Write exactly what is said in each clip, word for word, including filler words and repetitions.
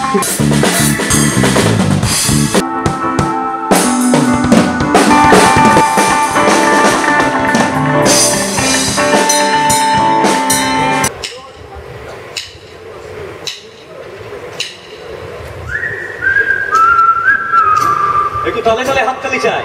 একটু তলে তলে হাততালি চাই।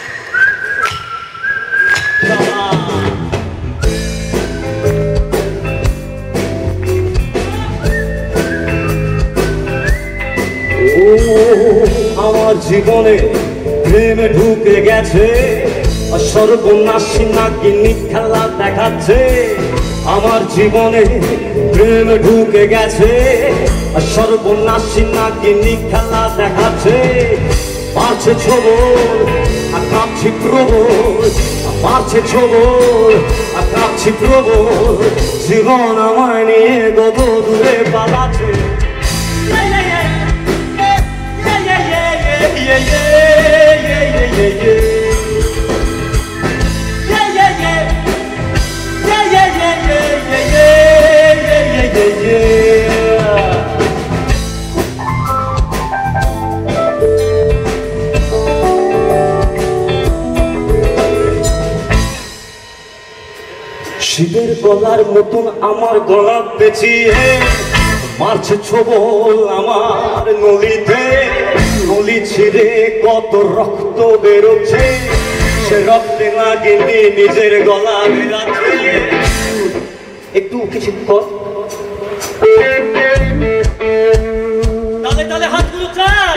আমার জীবনে প্রেমে ঢুকে গেছে, সর্বনাশী নাগিনী খেলা দেখাচ্ছে। আমার জীবনে প্রেমে ঢুকে গেছে, সর্বনাশী নাগিনী খেলা দেখাচ্ছে। মারছে ছবল আর কাঁপছি প্রবল, মারছে ছবল আর কাঁপছি প্রবল। জীবন আমায় নিয়ে কত দূরে পালাচ্ছে। শিবের গলার মতন আমার গলা পেঁচিয়ে মারছে ছবল আমার নলিতে। নলি ছিঁড়ে কত রক্ত বেরোচ্ছে, সে রক্তে নাগিনী নিজের গলা বেরাচ্ছে। একটু কিছু কর, তালে তালে হাতগুলো চাই।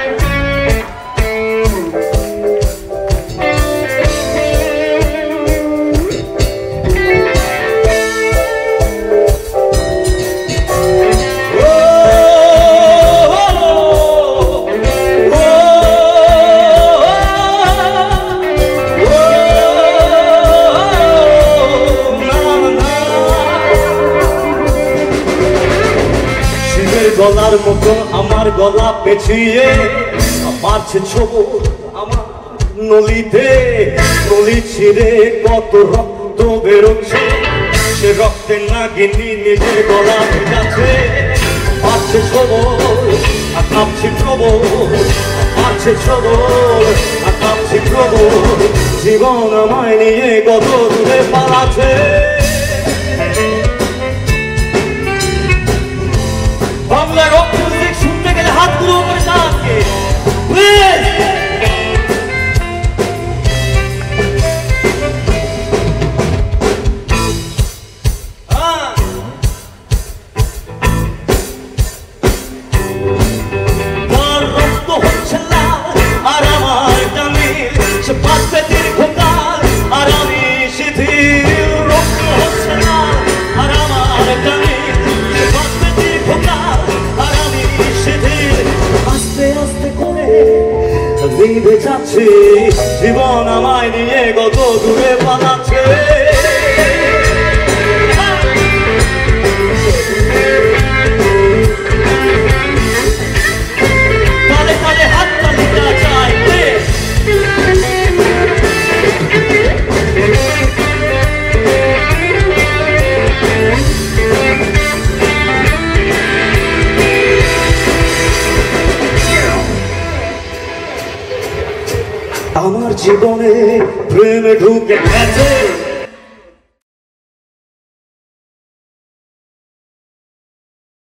গলার মতো আমার গলা পেঁচিয়ে মারছে ছবল আমার নলিতে। নলি ছিঁড়ে কত রক্ত বেরোচ্ছে, সে রক্তে নাগিনী নিজের গলা ভেজাচ্ছে। মারছে ছবল আর কাঁপছি প্রবল, মারছে ছবল আর কাঁপছি প্রবল। জীবন আমায় নিয়ে কত দূরে পালাচ্ছে। বাংলা রক মিউজিক শুনতে গেলে হাতগুলো উপরে চাপকে প্লিজ। তার রক্ত হচ্ছে লাল আর আমার তামিল, সে বাঁচবে দীর্ঘকাল আর আমি শিথিল। রক্ত হচ্ছে লাল আর আমার তামিল, সে বাঁচবে দীর্ঘকাল আর আমি শিথিল। আস্তে আস্তে করে নিভে যাচ্ছে, জীবন আমায় নিয়ে কত দূরে পালাচ্ছে। তালে তালে হাততালিটা চাই প্লিজ। আমার জীবনে প্রেমে ঢুকে গেছে,